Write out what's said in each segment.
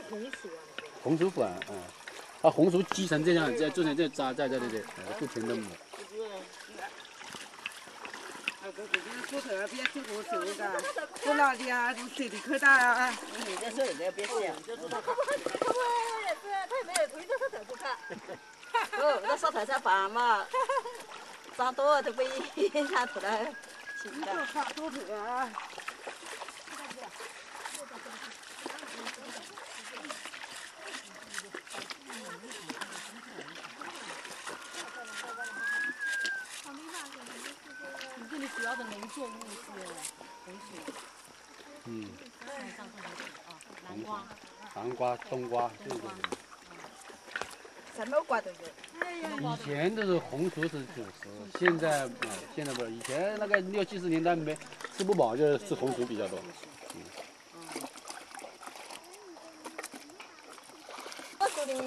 红薯粉，把红薯击成这样，再做成这渣，在不停的抹。 骨头别吃骨头的，不老的啊，你身体可大啊！ 你这说人家别笑，就知道他。他没有回头，他才不看。哦，那烧台菜饭嘛，长多都不影响出来。 看肚子啊！ 这里主要的农作物是红薯。南瓜。 南瓜、冬瓜，这个。 什么瓜都有。 以前都是红薯是主食，现在不是，以前那个60、70年代没吃不饱，就吃红薯比较多。 我说的。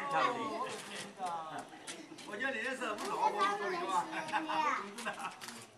我叫你认识，不好，我说你话。